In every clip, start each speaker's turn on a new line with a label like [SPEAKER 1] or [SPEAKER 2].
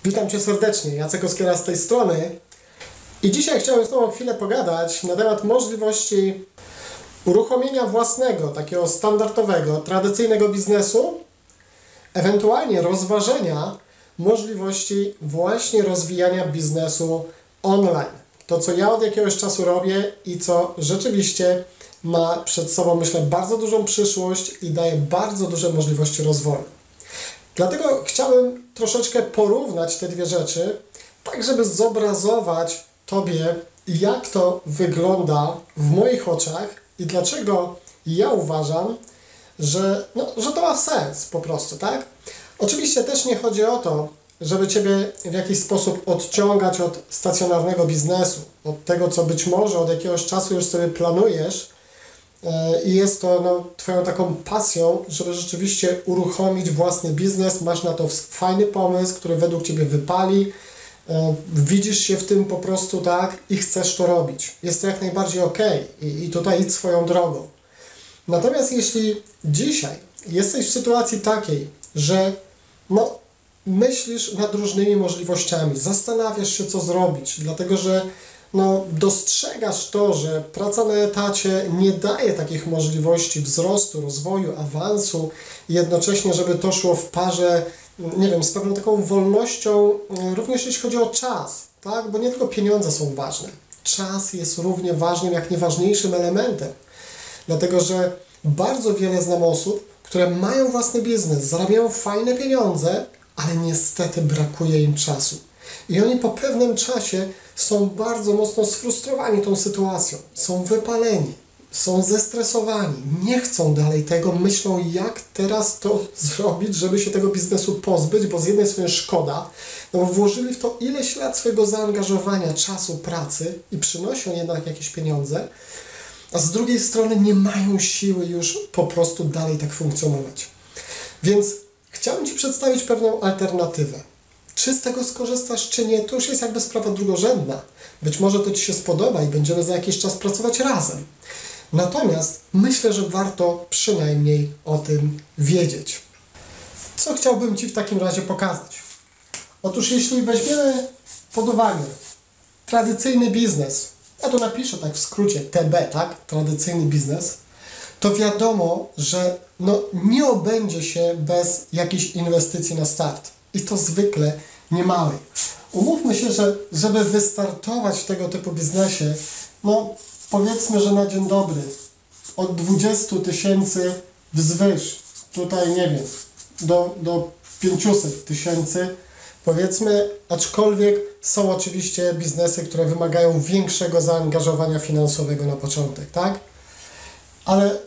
[SPEAKER 1] Witam Cię serdecznie, Jacek Oskiera z tej strony i dzisiaj chciałem z Tobą chwilę pogadać na temat możliwości uruchomienia własnego, takiego standardowego, tradycyjnego biznesu, ewentualnie rozważenia możliwości właśnie rozwijania biznesu online. To, co ja od jakiegoś czasu robię i co rzeczywiście ma przed sobą, myślę, bardzo dużą przyszłość i daje bardzo duże możliwości rozwoju. Dlatego chciałem troszeczkę porównać te dwie rzeczy, tak żeby zobrazować Tobie, jak to wygląda w moich oczach i dlaczego ja uważam, że to ma sens po prostu, tak? Oczywiście też nie chodzi o to, żeby Ciebie w jakiś sposób odciągać od stacjonarnego biznesu, od tego, co być może od jakiegoś czasu już sobie planujesz i jest to Twoją taką pasją, żeby rzeczywiście uruchomić własny biznes, masz na to fajny pomysł, który według Ciebie wypali, widzisz się w tym po prostu tak i chcesz to robić. Jest to jak najbardziej ok i tutaj idź swoją drogą. Natomiast jeśli dzisiaj jesteś w sytuacji takiej, że myślisz nad różnymi możliwościami, zastanawiasz się, co zrobić, dlatego że dostrzegasz to, że praca na etacie nie daje takich możliwości wzrostu, rozwoju, awansu i jednocześnie, żeby to szło w parze, nie wiem, z pewną taką wolnością, również jeśli chodzi o czas, tak? Bo nie tylko pieniądze są ważne. Czas jest równie ważnym, jak nie ważniejszym elementem. Dlatego, że bardzo wiele znam osób, które mają własny biznes, zarabiają fajne pieniądze, ale niestety brakuje im czasu. I oni po pewnym czasie są bardzo mocno sfrustrowani tą sytuacją, są wypaleni, są zestresowani, nie chcą dalej tego, myślą, jak teraz to zrobić, żeby się tego biznesu pozbyć, bo z jednej strony szkoda, bo włożyli w to ileś lat swojego zaangażowania, czasu, pracy i przynosi on jednak jakieś pieniądze, a z drugiej strony nie mają siły już po prostu dalej tak funkcjonować. Więc chciałbym Ci przedstawić pewną alternatywę. Czy z tego skorzystasz, czy nie, to już jest jakby sprawa drugorzędna. Być może to Ci się spodoba i będziemy za jakiś czas pracować razem. Natomiast myślę, że warto przynajmniej o tym wiedzieć. Co chciałbym Ci w takim razie pokazać? Otóż jeśli weźmiemy pod uwagę tradycyjny biznes, ja tu napiszę tak w skrócie TB, tak? Tradycyjny biznes, to wiadomo, że nie obędzie się bez jakiejś inwestycji na start. I to zwykle niemałej. Umówmy się, że żeby wystartować w tego typu biznesie, powiedzmy, że na dzień dobry od 20 000 wzwyż, tutaj nie wiem, do 500 000, powiedzmy, aczkolwiek są oczywiście biznesy, które wymagają większego zaangażowania finansowego na początek, tak? Ale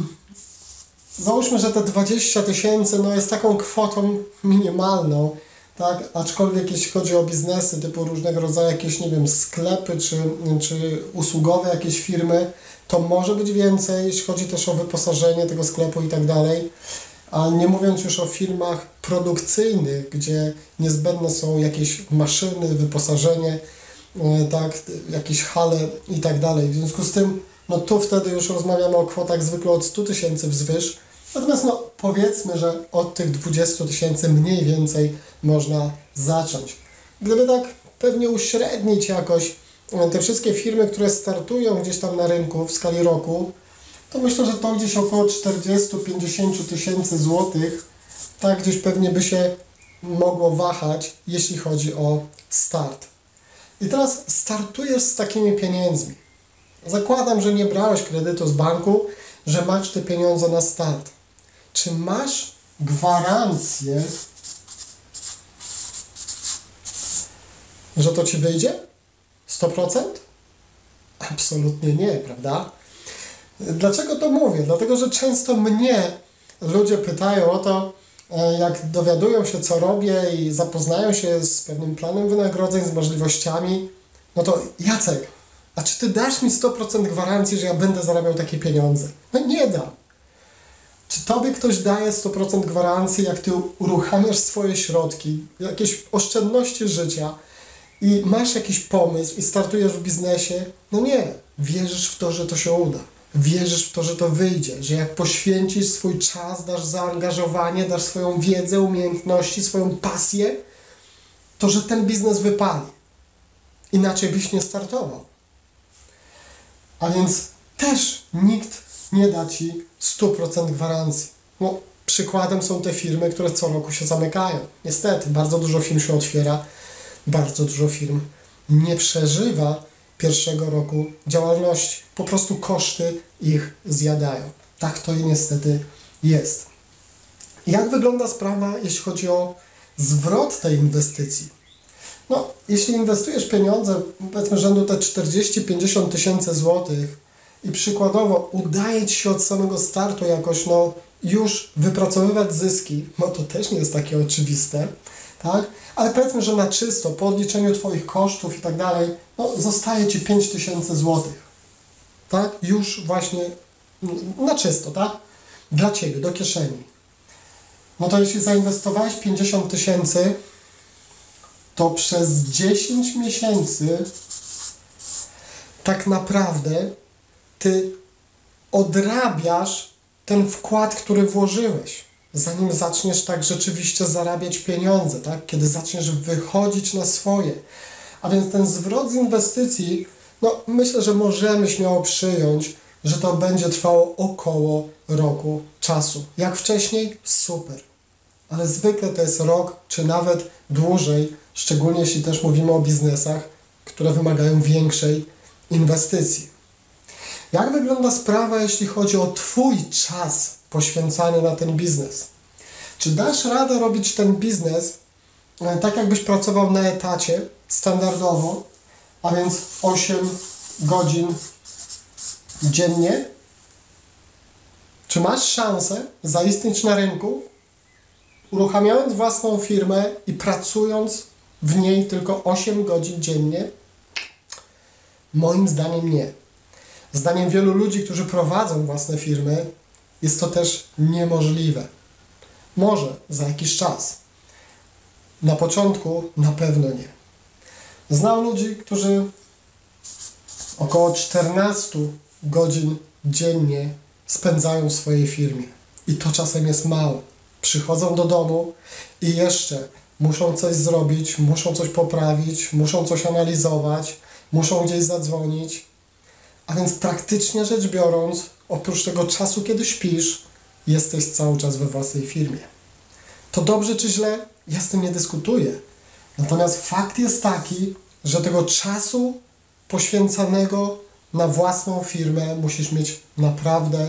[SPEAKER 1] załóżmy, że te 20 000 jest taką kwotą minimalną, tak? Aczkolwiek jeśli chodzi o biznesy typu różnego rodzaju jakieś, nie wiem, sklepy czy usługowe jakieś firmy, to może być więcej, jeśli chodzi też o wyposażenie tego sklepu i tak dalej. A nie mówiąc już o firmach produkcyjnych, gdzie niezbędne są jakieś maszyny, wyposażenie, tak? Jakieś hale i tak dalej. W związku z tym, tu wtedy już rozmawiamy o kwotach zwykle od 100 000 wzwyż. Natomiast powiedzmy, że od tych 20 000 mniej więcej można zacząć. Gdyby tak pewnie uśrednić jakoś te wszystkie firmy, które startują gdzieś tam na rynku w skali roku, to myślę, że to gdzieś około 40-50 000 złotych, tak gdzieś pewnie by się mogło wahać, jeśli chodzi o start. I teraz startujesz z takimi pieniędzmi. Zakładam, że nie brałeś kredytu z banku, że masz te pieniądze na start. Czy masz gwarancję, że to Ci wyjdzie? 100%? Absolutnie nie, prawda? Dlaczego to mówię? Dlatego, że często mnie ludzie pytają o to, jak dowiadują się, co robię i zapoznają się z pewnym planem wynagrodzeń, z możliwościami, to Jacek, a czy Ty dasz mi 100% gwarancji, że ja będę zarabiał takie pieniądze? Nie dam. Czy Tobie ktoś daje 100% gwarancji, jak Ty uruchamiasz swoje środki, jakieś oszczędności życia i masz jakiś pomysł i startujesz w biznesie? Nie. Wierzysz w to, że to się uda. Wierzysz w to, że to wyjdzie, że jak poświęcisz swój czas, dasz zaangażowanie, dasz swoją wiedzę, umiejętności, swoją pasję, to że ten biznes wypali. Inaczej byś nie startował. A więc też nikt nie da Ci 100% gwarancji. No, przykładem są te firmy, które co roku się zamykają. Niestety, bardzo dużo firm się otwiera, bardzo dużo firm nie przeżywa pierwszego roku działalności. Po prostu koszty ich zjadają. Tak to niestety jest. Jak wygląda sprawa, jeśli chodzi o zwrot tej inwestycji? No, jeśli inwestujesz pieniądze, powiedzmy rzędu te 40-50 tysięcy złotych i przykładowo udaje Ci się od samego startu jakoś już wypracowywać zyski, no to też nie jest takie oczywiste, tak? Ale powiedzmy, że na czysto, po odliczeniu Twoich kosztów i tak dalej, zostaje Ci 5 tysięcy złotych, tak? Już właśnie na czysto, tak? Dla Ciebie, do kieszeni. No to jeśli zainwestowałeś 50 tysięcy, to przez 10 miesięcy tak naprawdę Ty odrabiasz ten wkład, który włożyłeś, zanim zaczniesz tak rzeczywiście zarabiać pieniądze, tak? Kiedy zaczniesz wychodzić na swoje. A więc ten zwrot z inwestycji, myślę, że możemy śmiało przyjąć, że to będzie trwało około roku czasu. Jak wcześniej? Super. Ale zwykle to jest rok, czy nawet dłużej, szczególnie jeśli też mówimy o biznesach, które wymagają większej inwestycji. Jak wygląda sprawa, jeśli chodzi o Twój czas poświęcany na ten biznes? Czy dasz radę robić ten biznes tak, jakbyś pracował na etacie standardowo, a więc 8 godzin dziennie? Czy masz szansę zaistnieć na rynku, uruchamiając własną firmę i pracując w niej tylko 8 godzin dziennie? Moim zdaniem nie. Zdaniem wielu ludzi, którzy prowadzą własne firmy, jest to też niemożliwe. Może za jakiś czas. Na początku na pewno nie. Znam ludzi, którzy około 14 godzin dziennie spędzają w swojej firmie. I to czasem jest mało. Przychodzą do domu i jeszcze muszą coś zrobić, muszą coś poprawić, muszą coś analizować, muszą gdzieś zadzwonić. A więc praktycznie rzecz biorąc, oprócz tego czasu, kiedy śpisz, jesteś cały czas we własnej firmie. To dobrze czy źle? Ja z tym nie dyskutuję. Natomiast fakt jest taki, że tego czasu poświęcanego na własną firmę musisz mieć naprawdę,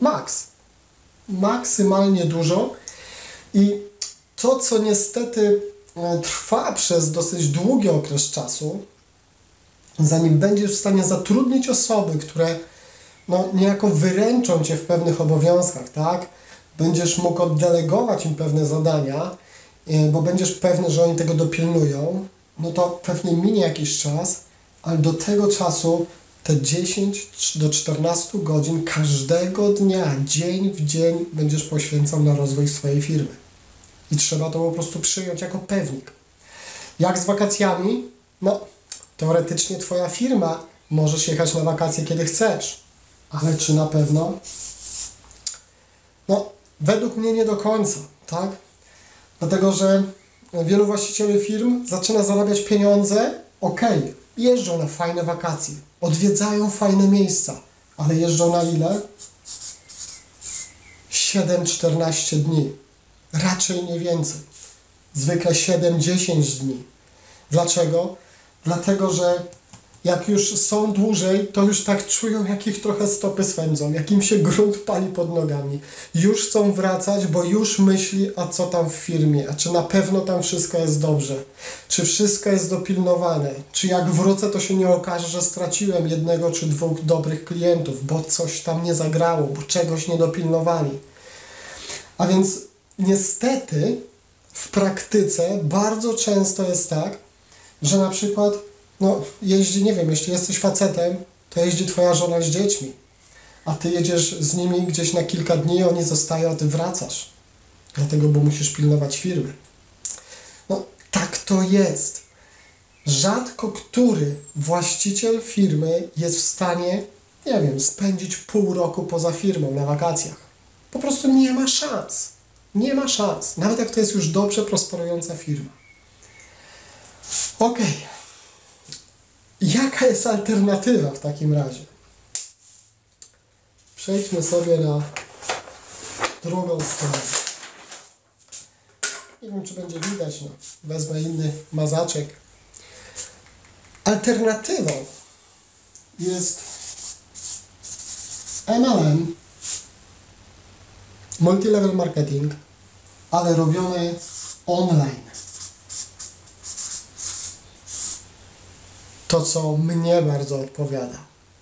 [SPEAKER 1] maksymalnie dużo. I to, co niestety trwa przez dosyć długi okres czasu, zanim będziesz w stanie zatrudnić osoby, które niejako wyręczą Cię w pewnych obowiązkach, tak? Będziesz mógł oddelegować im pewne zadania, bo będziesz pewny, że oni tego dopilnują, to pewnie minie jakiś czas, ale do tego czasu te 10 do 14 godzin każdego dnia, dzień w dzień będziesz poświęcał na rozwój swojej firmy. I trzeba to po prostu przyjąć jako pewnik. Jak z wakacjami? Teoretycznie Twoja firma możesz jechać na wakacje, kiedy chcesz. Ale czy na pewno? Według mnie nie do końca, tak? Dlatego, że wielu właścicieli firm zaczyna zarabiać pieniądze, jeżdżą na fajne wakacje, odwiedzają fajne miejsca, ale jeżdżą na ile? 7-14 dni. Raczej nie więcej. Zwykle 7-10 dni. Dlaczego? Dlatego, że jak już są dłużej, to już tak czują, jak ich trochę stopy swędzą, jak im się grunt pali pod nogami. Już chcą wracać, bo już myśli, a co tam w firmie, a czy na pewno tam wszystko jest dobrze, czy wszystko jest dopilnowane, czy jak wrócę, to się nie okaże, że straciłem 1 czy 2 dobrych klientów, bo coś tam nie zagrało, bo czegoś nie dopilnowali. A więc niestety w praktyce bardzo często jest tak, że na przykład jeździ, nie wiem, jeśli jesteś facetem, to jeździ Twoja żona z dziećmi, a Ty jedziesz z nimi gdzieś na kilka dni, oni zostają, a Ty wracasz. Dlatego, bo musisz pilnować firmy. Tak to jest. Rzadko który właściciel firmy jest w stanie, spędzić pół roku poza firmą na wakacjach. Po prostu nie ma szans. Nie ma szans. Nawet jak to jest już dobrze prosperująca firma. Ok. Jaka jest alternatywa w takim razie? Przejdźmy sobie na drugą stronę. Nie wiem, czy będzie widać, no. Wezmę inny mazaczek. Alternatywą jest MLM, multilevel marketing, ale robiony online. To, co mnie bardzo odpowiada.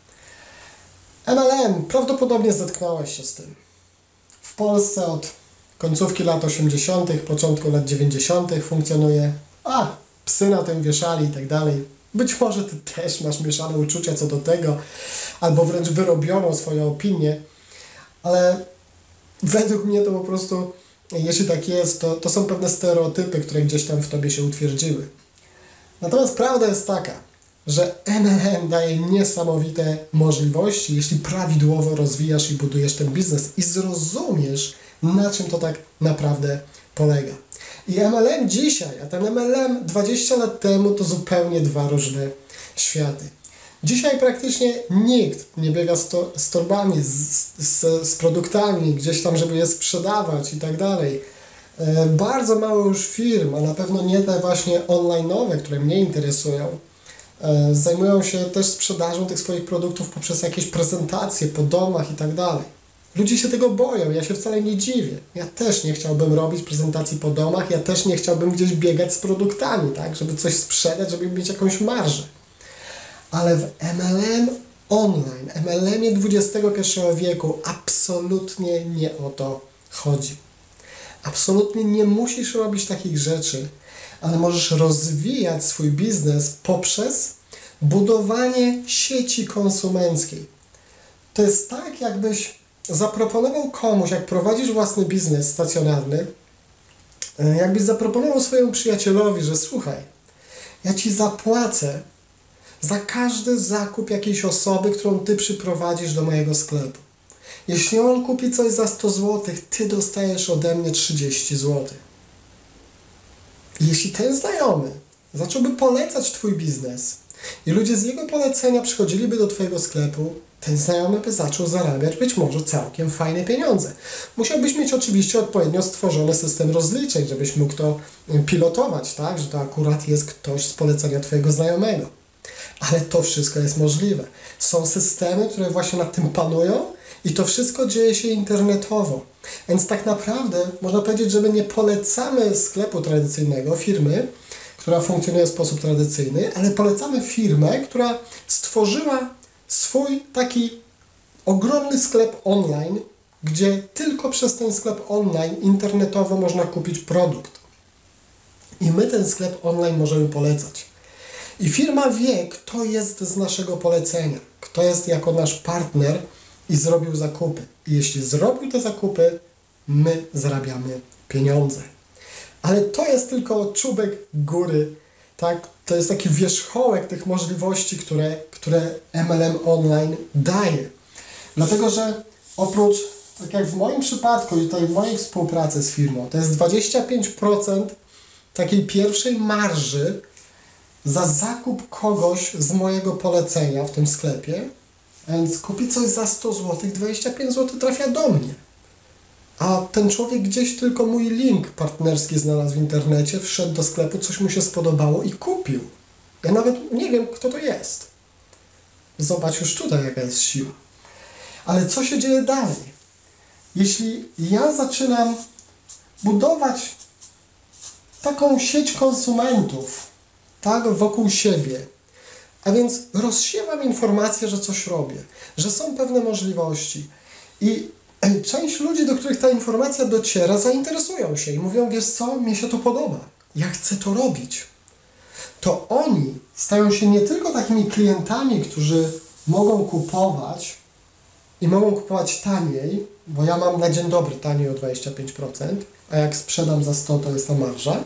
[SPEAKER 1] MLM, prawdopodobnie zetknąłeś się z tym. W Polsce od końcówki lat 80., początku lat 90. funkcjonuje. Psy na tym wieszali i tak dalej. Być może ty też masz mieszane uczucia co do tego, albo wręcz wyrobioną swoją opinię, ale według mnie to po prostu, jeśli tak jest, to są pewne stereotypy, które gdzieś tam w tobie się utwierdziły. Natomiast prawda jest taka, że MLM daje niesamowite możliwości, jeśli prawidłowo rozwijasz i budujesz ten biznes i zrozumiesz, na czym to tak naprawdę polega. I MLM dzisiaj, a ten MLM 20 lat temu to zupełnie dwa różne światy. Dzisiaj praktycznie nikt nie biega z torbami, z produktami gdzieś tam, żeby je sprzedawać i tak dalej. Bardzo mało już firm, a na pewno nie te właśnie online'owe, które mnie interesują, zajmują się też sprzedażą tych swoich produktów poprzez jakieś prezentacje po domach i tak dalej. Ludzie się tego boją, ja się wcale nie dziwię. Ja też nie chciałbym robić prezentacji po domach, ja też nie chciałbym gdzieś biegać z produktami, tak, żeby coś sprzedać, żeby mieć jakąś marżę. Ale w MLM online, MLM-ie XXI wieku absolutnie nie o to chodzi. Absolutnie nie musisz robić takich rzeczy, ale możesz rozwijać swój biznes poprzez budowanie sieci konsumenckiej. To jest tak, jakbyś zaproponował komuś, jak prowadzisz własny biznes stacjonarny, jakbyś zaproponował swojemu przyjacielowi, że słuchaj, ja ci zapłacę za każdy zakup jakiejś osoby, którą ty przyprowadzisz do mojego sklepu. Jeśli on kupi coś za 100 zł, ty dostajesz ode mnie 30 zł. Jeśli ten znajomy zacząłby polecać twój biznes i ludzie z jego polecenia przychodziliby do twojego sklepu, ten znajomy by zaczął zarabiać być może całkiem fajne pieniądze. Musiałbyś mieć oczywiście odpowiednio stworzony system rozliczeń, żebyś mógł to pilotować, tak, że to akurat jest ktoś z polecenia twojego znajomego. Ale to wszystko jest możliwe. Są systemy, które właśnie nad tym panują i to wszystko dzieje się internetowo. Więc tak naprawdę można powiedzieć, że my nie polecamy sklepu tradycyjnego, firmy, która funkcjonuje w sposób tradycyjny, ale polecamy firmę, która stworzyła swój taki ogromny sklep online, gdzie tylko przez ten sklep online internetowo można kupić produkt. I my ten sklep online możemy polecać. I firma wie, kto jest z naszego polecenia, kto jest jako nasz partner i zrobił zakupy. I jeśli zrobił te zakupy, my zarabiamy pieniądze. Ale to jest tylko czubek góry, tak? To jest taki wierzchołek tych możliwości, które MLM online daje. Dlatego, że oprócz, tak jak w moim przypadku i tutaj w mojej współpracy z firmą, to jest 25% takiej pierwszej marży za zakup kogoś z mojego polecenia w tym sklepie, więc kupi coś za 100 zł, 25 zł trafia do mnie. A ten człowiek gdzieś tylko mój link partnerski znalazł w internecie, wszedł do sklepu, coś mu się spodobało i kupił. Ja nawet nie wiem, kto to jest. Zobacz już tutaj, jaka jest siła. Ale co się dzieje dalej? Jeśli ja zaczynam budować taką sieć konsumentów, tak, wokół siebie, a więc rozsiewam informacje, że coś robię, że są pewne możliwości i część ludzi, do których ta informacja dociera, zainteresują się i mówią, wiesz co, mnie się to podoba, ja chcę to robić. To oni stają się nie tylko takimi klientami, którzy mogą kupować i mogą kupować taniej, bo ja mam na dzień dobry taniej o 25%, a jak sprzedam za 100, to jest ta marża,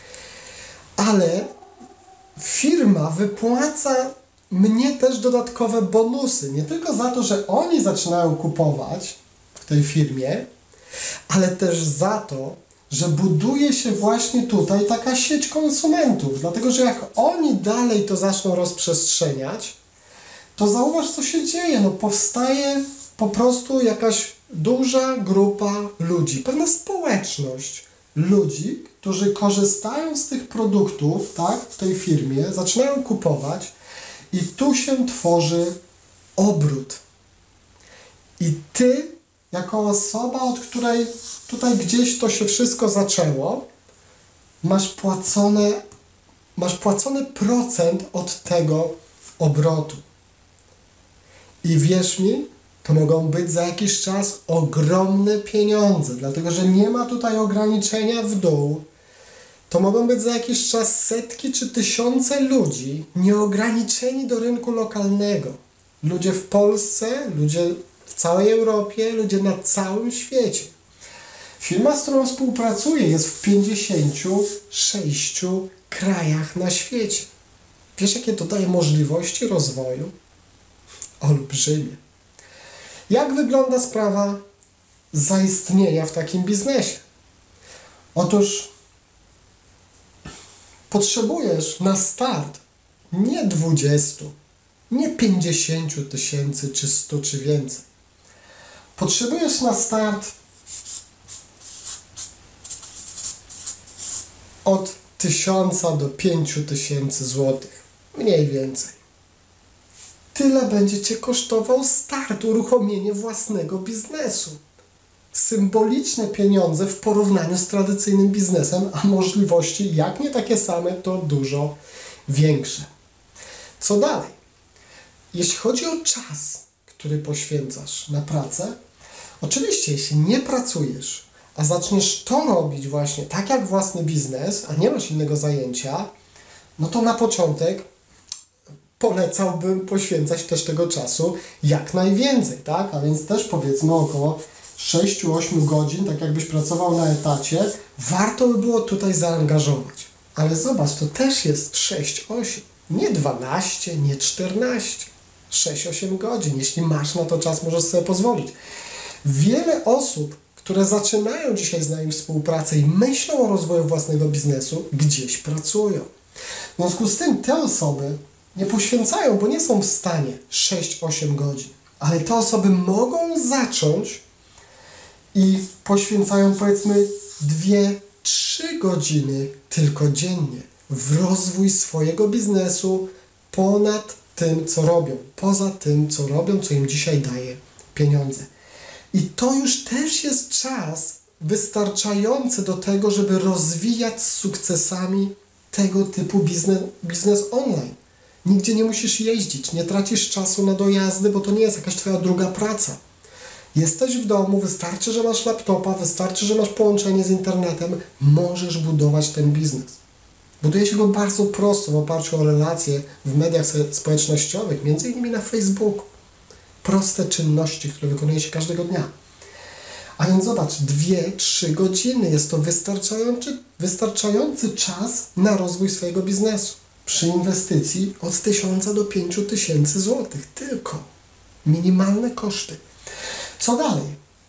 [SPEAKER 1] ale firma wypłaca mnie też dodatkowe bonusy. Nie tylko za to, że oni zaczynają kupować w tej firmie, ale też za to, że buduje się właśnie tutaj taka sieć konsumentów, dlatego że jak oni dalej to zaczną rozprzestrzeniać, to zauważ, co się dzieje. No, powstaje po prostu jakaś duża grupa ludzi, pewna społeczność ludzi, którzy korzystają z tych produktów, tak, w tej firmie, zaczynają kupować i tu się tworzy obrót. I ty, jako osoba, od której tutaj gdzieś to się wszystko zaczęło, masz płacony procent od tego obrotu. I wierz mi, to mogą być za jakiś czas ogromne pieniądze, dlatego że nie ma tutaj ograniczenia w dół. To mogą być za jakiś czas setki czy tysiące ludzi nieograniczeni do rynku lokalnego. Ludzie w Polsce, ludzie w całej Europie, ludzie na całym świecie. Firma, z którą współpracuję, jest w 56 krajach na świecie. Wiesz, jakie to daje możliwości rozwoju? Olbrzymie. Jak wygląda sprawa zaistnienia w takim biznesie? Otóż potrzebujesz na start nie 20, nie 50 tysięcy, czy 100, czy więcej. Potrzebujesz na start od 1000 do 5000 złotych, mniej więcej. Tyle będzie Cię kosztował start, uruchomienie własnego biznesu. Symboliczne pieniądze w porównaniu z tradycyjnym biznesem, a możliwości jak nie takie same, to dużo większe. Co dalej? Jeśli chodzi o czas, który poświęcasz na pracę, oczywiście jeśli nie pracujesz, a zaczniesz to robić właśnie tak jak własny biznes, a nie masz innego zajęcia, no to na początek polecałbym poświęcać też tego czasu jak najwięcej, tak? A więc też powiedzmy około 6-8 godzin, tak jakbyś pracował na etacie, warto by było tutaj zaangażować. Ale zobacz, to też jest 6-8, nie 12, nie 14, 6-8 godzin. Jeśli masz na to czas, możesz sobie pozwolić. Wiele osób, które zaczynają dzisiaj z nami współpracę i myślą o rozwoju własnego biznesu, gdzieś pracują. W związku z tym te osoby nie poświęcają, bo nie są w stanie 6-8 godzin. Ale te osoby mogą zacząć i poświęcają powiedzmy 2-3 godziny tylko dziennie w rozwój swojego biznesu ponad tym, co robią. Poza tym, co robią, co im dzisiaj daje pieniądze. I to już też jest czas wystarczający do tego, żeby rozwijać z sukcesami tego typu biznes online. Nigdzie nie musisz jeździć, nie tracisz czasu na dojazdy, bo to nie jest jakaś Twoja druga praca. Jesteś w domu, wystarczy, że masz laptopa, wystarczy, że masz połączenie z internetem, możesz budować ten biznes. Buduje się go bardzo prosto w oparciu o relacje w mediach społecznościowych, między innymi na Facebooku. Proste czynności, które wykonuje się każdego dnia. A więc zobacz, 2-3 godziny jest to wystarczający czas na rozwój swojego biznesu. Przy inwestycji od 1000 do 5000 złotych tylko. Minimalne koszty. Co dalej?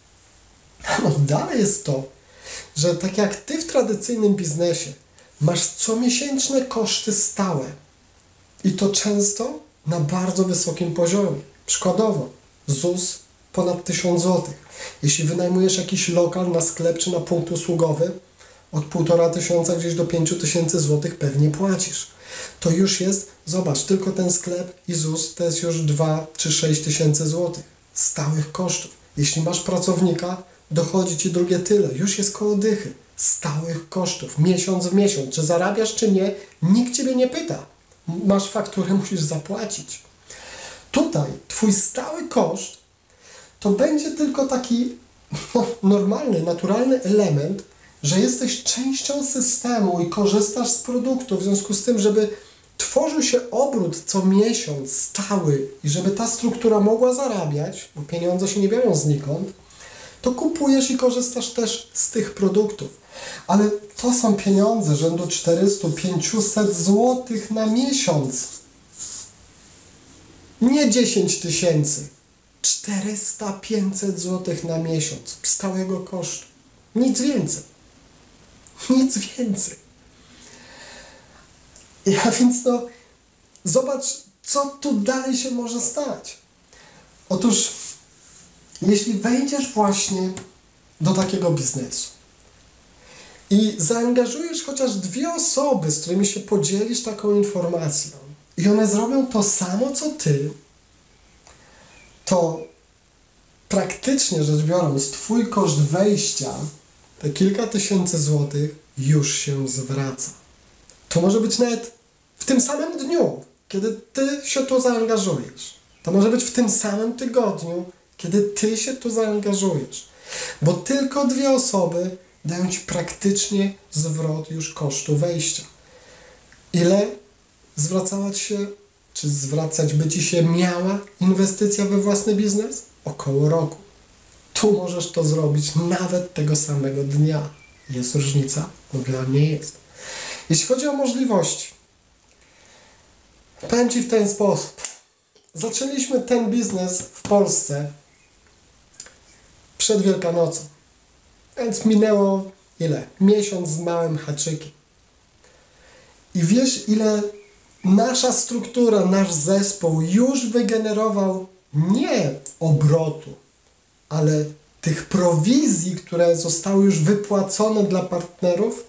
[SPEAKER 1] No dalej jest to, że tak jak Ty w tradycyjnym biznesie masz comiesięczne koszty stałe i to często na bardzo wysokim poziomie. Przykładowo ZUS ponad 1000 złotych. Jeśli wynajmujesz jakiś lokal na sklep czy na punkt usługowy, od 1500 gdzieś do 5000 złotych pewnie płacisz. To już jest, zobacz, tylko ten sklep i ZUS to jest już 2 czy 6 tysięcy złotych stałych kosztów. Jeśli masz pracownika, dochodzi Ci drugie tyle, już jest koło dychy stałych kosztów, miesiąc w miesiąc. Czy zarabiasz, czy nie, nikt Ciebie nie pyta. Masz fakturę, musisz zapłacić. Tutaj Twój stały koszt to będzie tylko taki normalny, naturalny element, że jesteś częścią systemu i korzystasz z produktów, w związku z tym, żeby tworzył się obrót co miesiąc stały i żeby ta struktura mogła zarabiać, bo pieniądze się nie biorą znikąd, to kupujesz i korzystasz też z tych produktów. Ale to są pieniądze rzędu 400-500 złotych na miesiąc. Nie 10 tysięcy. 400-500 złotych na miesiąc stałego kosztu. Nic więcej. Nic więcej. Ja więc no, zobacz, co tu dalej się może stać. Otóż, jeśli wejdziesz właśnie do takiego biznesu i zaangażujesz chociaż 2 osoby, z którymi się podzielisz taką informacją i one zrobią to samo, co ty, to praktycznie rzecz biorąc, twój koszt wejścia, te kilka tysięcy złotych, już się zwraca. To może być nawet w tym samym dniu, kiedy ty się tu zaangażujesz. To może być w tym samym tygodniu, kiedy ty się tu zaangażujesz. Bo tylko 2 osoby dają ci praktycznie zwrot już kosztu wejścia. Ile zwracała ci się, czy zwracać by ci się miała inwestycja we własny biznes? Około roku. Tu możesz to zrobić nawet tego samego dnia. Jest różnica? No dla mnie jest. Jeśli chodzi o możliwości, powiem ci w ten sposób. Zaczęliśmy ten biznes w Polsce przed Wielkanocą. Więc minęło ile? Miesiąc z małym haczykiem. I wiesz, ile nasza struktura, nasz zespół już wygenerował nie obrotu, ale tych prowizji, które zostały już wypłacone dla partnerów?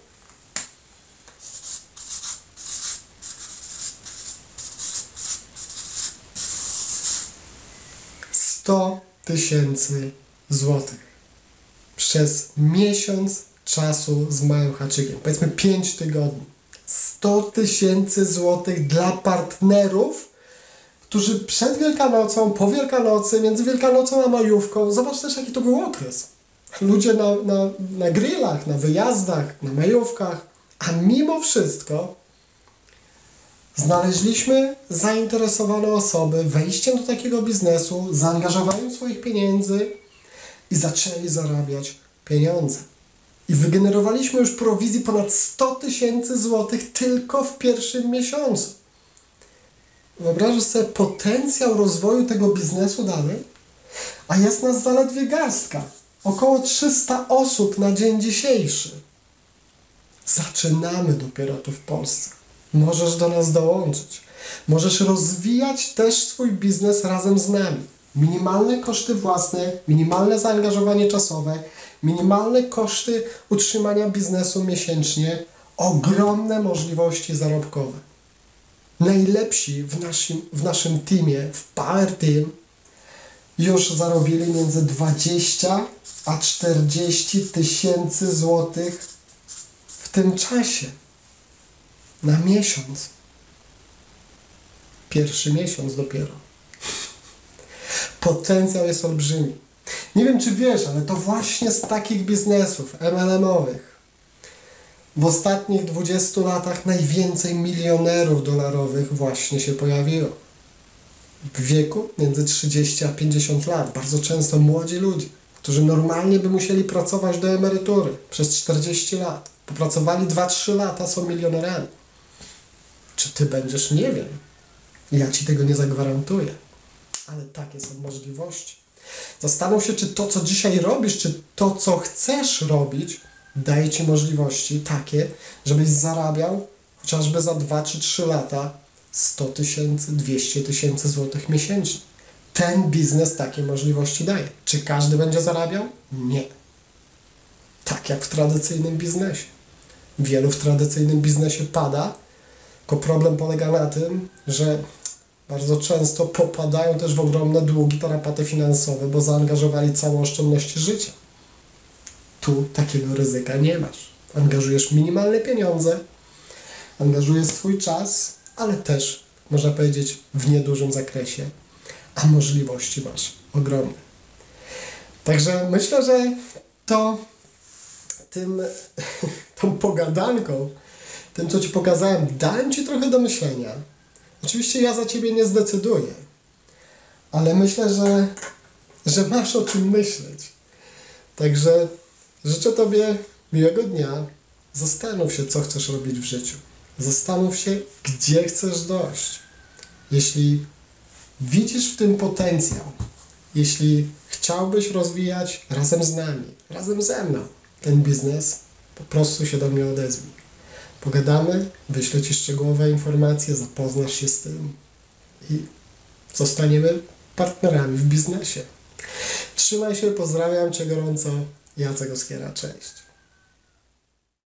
[SPEAKER 1] 100 tysięcy złotych przez miesiąc czasu z małym haczykiem. Powiedzmy 5 tygodni. 100 tysięcy złotych dla partnerów, którzy przed Wielkanocą, po Wielkanocy, między Wielkanocą a majówką, zobacz też jaki to był okres. Ludzie na grillach, na wyjazdach, na majówkach, a mimo wszystko znaleźliśmy zainteresowane osoby wejściem do takiego biznesu, zaangażowaniem swoich pieniędzy i zaczęli zarabiać pieniądze. I wygenerowaliśmy już prowizji ponad 100 tysięcy złotych tylko w pierwszym miesiącu. Wyobrażasz sobie potencjał rozwoju tego biznesu dalej? A jest nas zaledwie garstka. Około 300 osób na dzień dzisiejszy. Zaczynamy dopiero tu w Polsce. Możesz do nas dołączyć. Możesz rozwijać też swój biznes razem z nami. Minimalne koszty własne, minimalne zaangażowanie czasowe, minimalne koszty utrzymania biznesu miesięcznie, ogromne możliwości zarobkowe. Najlepsi w naszym teamie, w Power Team, już zarobili między 20 a 40 tysięcy złotych w tym czasie. Na miesiąc. Pierwszy miesiąc dopiero. Potencjał jest olbrzymi. Nie wiem, czy wiesz, ale to właśnie z takich biznesów MLM-owych w ostatnich 20 latach najwięcej milionerów dolarowych właśnie się pojawiło. W wieku między 30 a 50 lat. Bardzo często młodzi ludzie, którzy normalnie by musieli pracować do emerytury przez 40 lat. Popracowali 2-3 lata, są milionerami. Czy ty będziesz? Nie wiem. Ja ci tego nie zagwarantuję. Ale takie są możliwości. Zastanów się, czy to, co dzisiaj robisz, czy to, co chcesz robić, daje ci możliwości takie, żebyś zarabiał chociażby za 2 czy 3 lata 100 tysięcy, 200 tysięcy złotych miesięcznie. Ten biznes takie możliwości daje. Czy każdy będzie zarabiał? Nie. Tak jak w tradycyjnym biznesie. Wielu w tradycyjnym biznesie pada, tylko problem polega na tym, że bardzo często popadają też w ogromne długi, tarapaty finansowe, bo zaangażowali całe oszczędności życia. Tu takiego ryzyka nie masz. Angażujesz minimalne pieniądze, angażujesz swój czas, ale też, można powiedzieć, w niedużym zakresie, a możliwości masz ogromne. Także myślę, że tą pogadanką, tym, co ci pokazałem, dałem ci trochę do myślenia. Oczywiście ja za ciebie nie zdecyduję, ale myślę, że masz o czym myśleć. Także życzę tobie miłego dnia. Zastanów się, co chcesz robić w życiu. Zastanów się, gdzie chcesz dojść. Jeśli widzisz w tym potencjał, jeśli chciałbyś rozwijać razem z nami, razem ze mną ten biznes, Po prostu się do mnie odezwij. Pogadamy, wyślę Ci szczegółowe informacje, zapoznasz się z tym i zostaniemy partnerami w biznesie. Trzymaj się, pozdrawiam Cię gorąco. Jacek Oskiera, cześć.